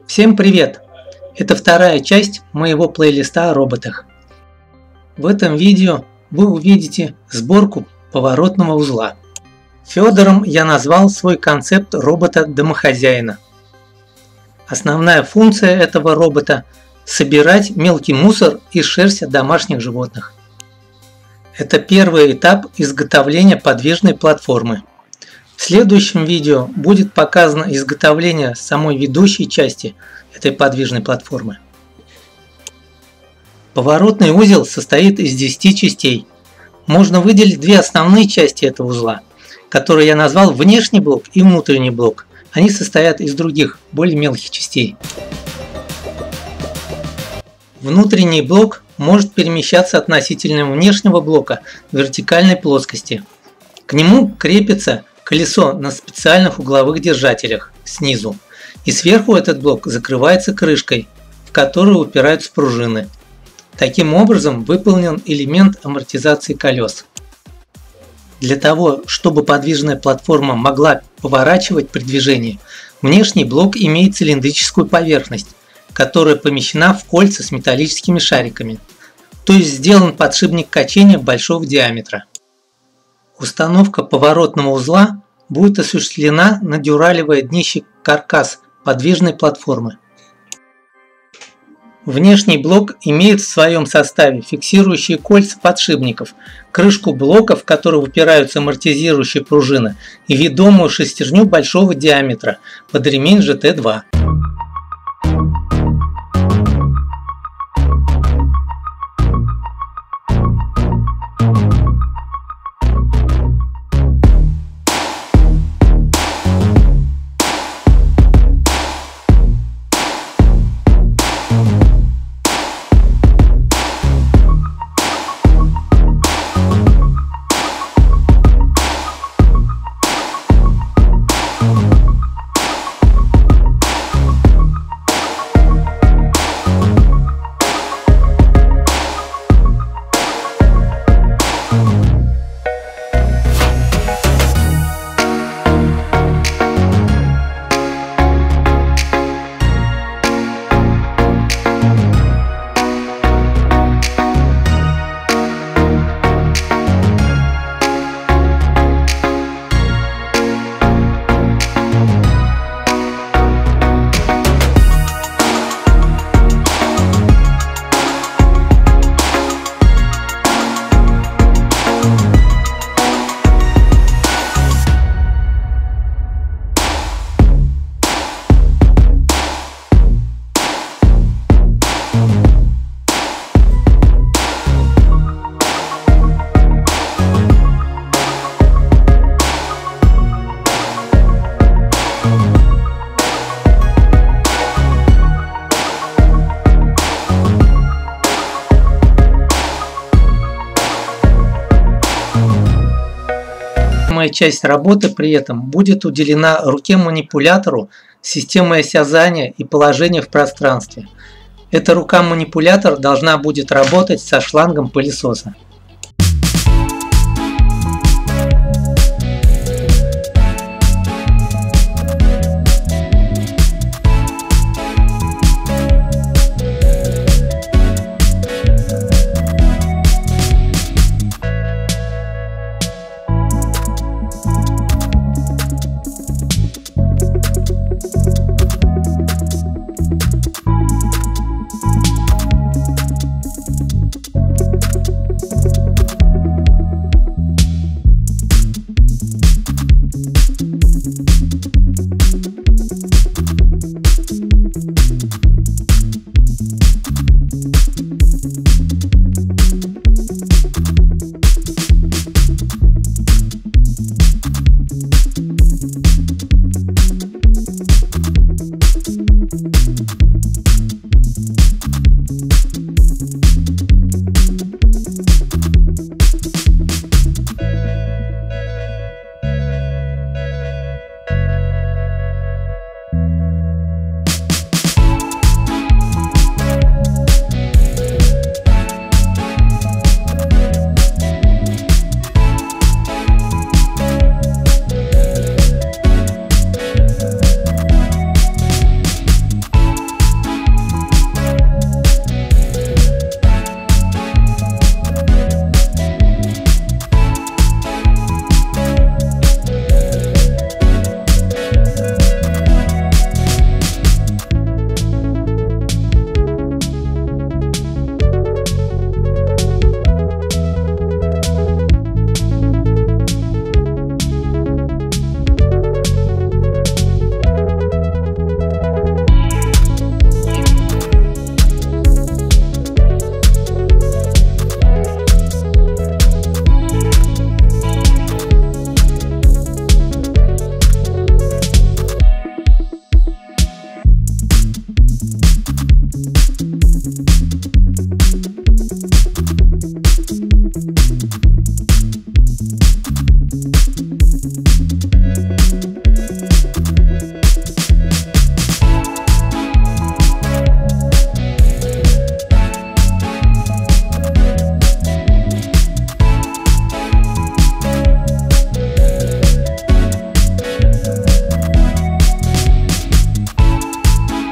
Всем привет! Это вторая часть моего плейлиста о роботах. В этом видео вы увидите сборку поворотного узла. Федором я назвал свой концепт робота-домохозяина. Основная функция этого робота – собирать мелкий мусор из шерсти домашних животных. Это первый этап изготовления подвижной платформы. В следующем видео будет показано изготовление самой ведущей части этой подвижной платформы. Поворотный узел состоит из 10 частей. Можно выделить две основные части этого узла, которые я назвал внешний блок и внутренний блок. Они состоят из других, более мелких частей. Внутренний блок может перемещаться относительно внешнего блока в вертикальной плоскости. К нему крепится колесо на специальных угловых держателях снизу, и сверху этот блок закрывается крышкой, в которую упираются пружины. Таким образом выполнен элемент амортизации колес. Для того, чтобы подвижная платформа могла поворачивать при движении, внешний блок имеет цилиндрическую поверхность, которая помещена в кольца с металлическими шариками, то есть сделан подшипник качения большого диаметра. Установка поворотного узла будет осуществлена на дюралевое днище каркас подвижной платформы. Внешний блок имеет в своем составе фиксирующие кольца подшипников, крышку блока, в который упираются амортизирующие пружины, и ведомую шестерню большого диаметра под ремень GT2. Часть работы при этом будет уделена руке-манипулятору системой осязания и положения в пространстве. Эта рука-манипулятор должна будет работать со шлангом пылесоса.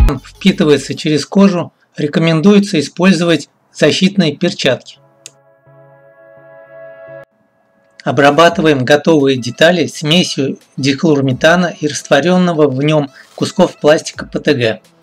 впитывается через кожу, рекомендуется использовать защитные перчатки. Обрабатываем готовые детали смесью дихлорметана и растворенного в нем кусков пластика ПТГ.